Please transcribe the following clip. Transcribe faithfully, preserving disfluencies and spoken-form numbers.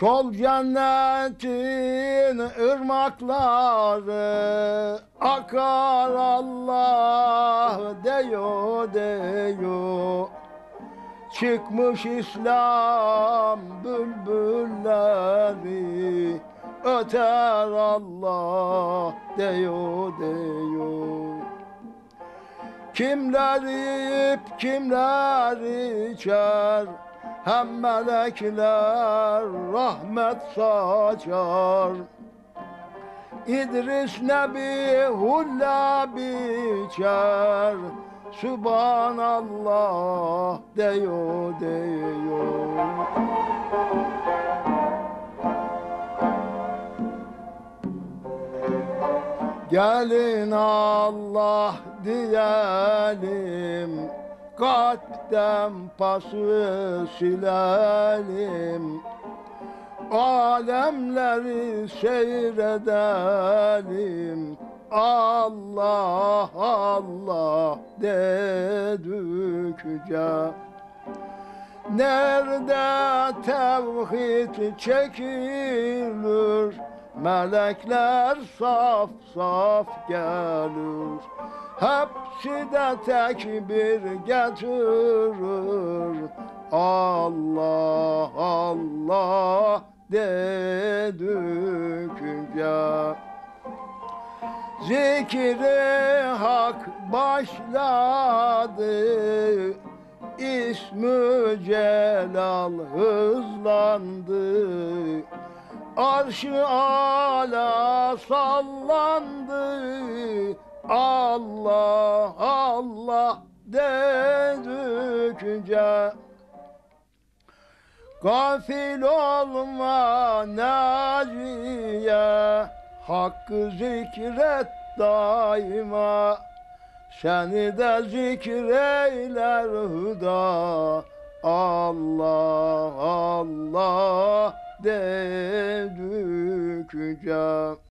Şol cennetin ırmakları akar Allah deyo deyo. Çıkmış İslam bülbülleri öter Allah deyo deyo. Kimler yiyip kimler içer, hem melekler rahmet saçar. İdris Nebi hulla biçer, Sübhanallah deyo deyo. Gelin Allah diyelim, kalpten pası silelim. Alemleri seyredelim, Allah Allah dedikçe. Nerede tevhid çekilir, melekler saf saf gelir. Hepsi de tekbir getirir, Allah Allah dedikçe. Zikri hak başladı, İsmü celal hızlandı. Arş-ı ala sallandı, Allah Allah dedikçe. Gafil olma naciye, hakkı zikret daima. Seni de zikreyler hüda, Allah Allah dedikçe.